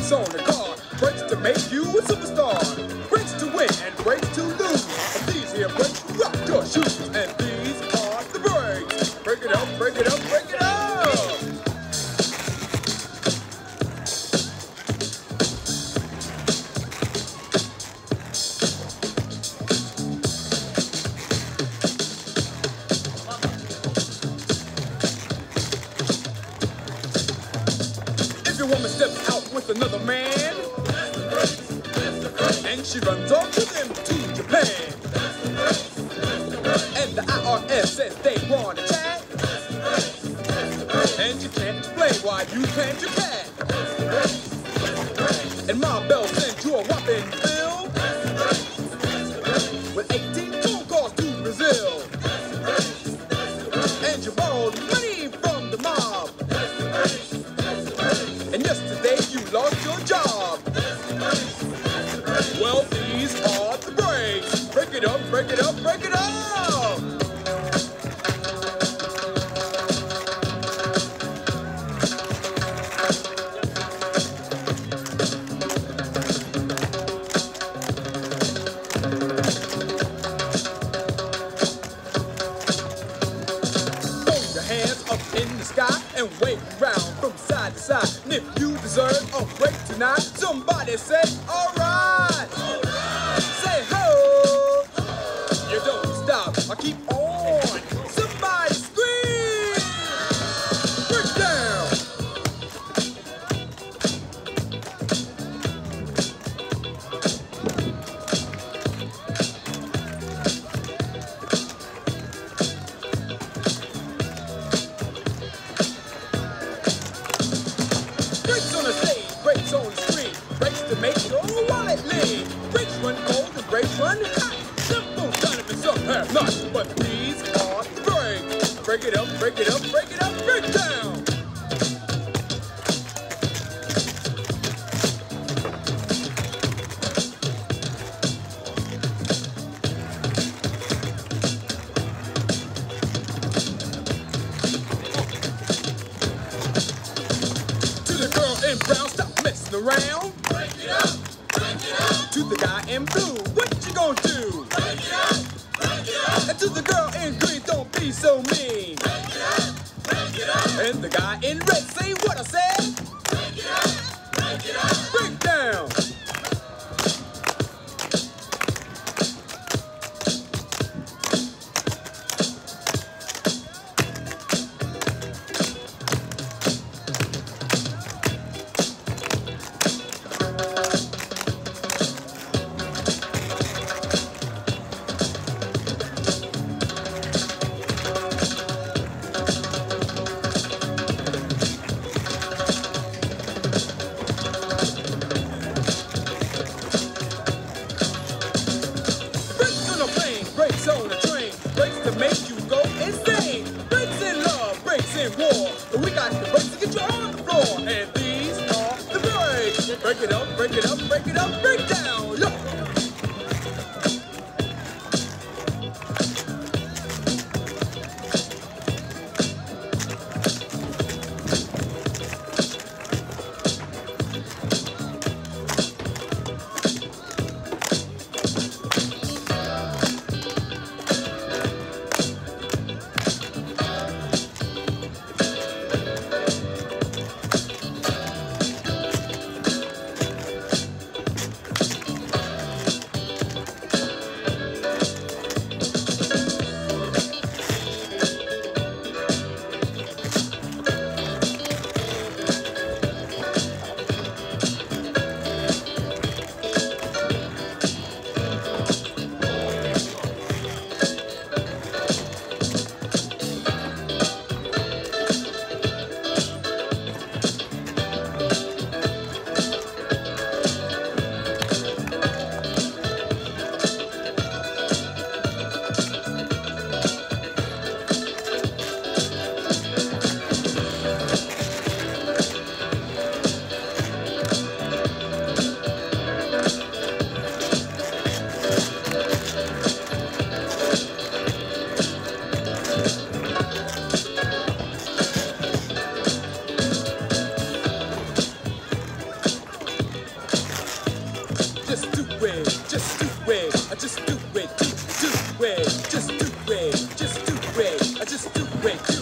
brakes on the car. Brakes to make you a superstar. Brakes to win and brakes to lose. And these here brakes rock your shoes. And these are the brakes. Break it up, break it up, break it up. If your woman steps out with another man, and she runs off to them to Japan, and the IRS says they want a chat, and you can't explain why you can't your cat, and Mom Bell sends you a whopping bill with 18 phone calls to Brazil, and you borrowed money from the mob, and yesterday you lost your job. Well, these are the brakes. Break it up, break it up, break it up. Hold your hands up in the sky and wave around from side to side. And if you deserve a break tonight, somebody say, all right. All right. Say, ho. You don't stop. I keep on. Somebody scream. Break down. Brakes on the stage, brakes on the screen, brakes to make your wallet lean. Brakes run cold and brakes run hot. Simple kind of some have not, but these are brakes. Break it up, break it up, break it up, break down. To the girl in brown, stop messing around. Break it up, break it up. To the guy in blue, what you gonna do? Break it up, break it up. And to the girl in green, don't be so mean. Break it up, break it up. And the guy in red, say what I said. Break it up, break it up. Break down. Brakes on a plane, brakes on a train, brakes to make you go insane. Brakes in love, brakes in war, but we got the brakes to get you on the floor. And these are the brakes. Break it up, break it up, break it up, break down. Yo. just do it, just do it, just do it, just do it, just do it.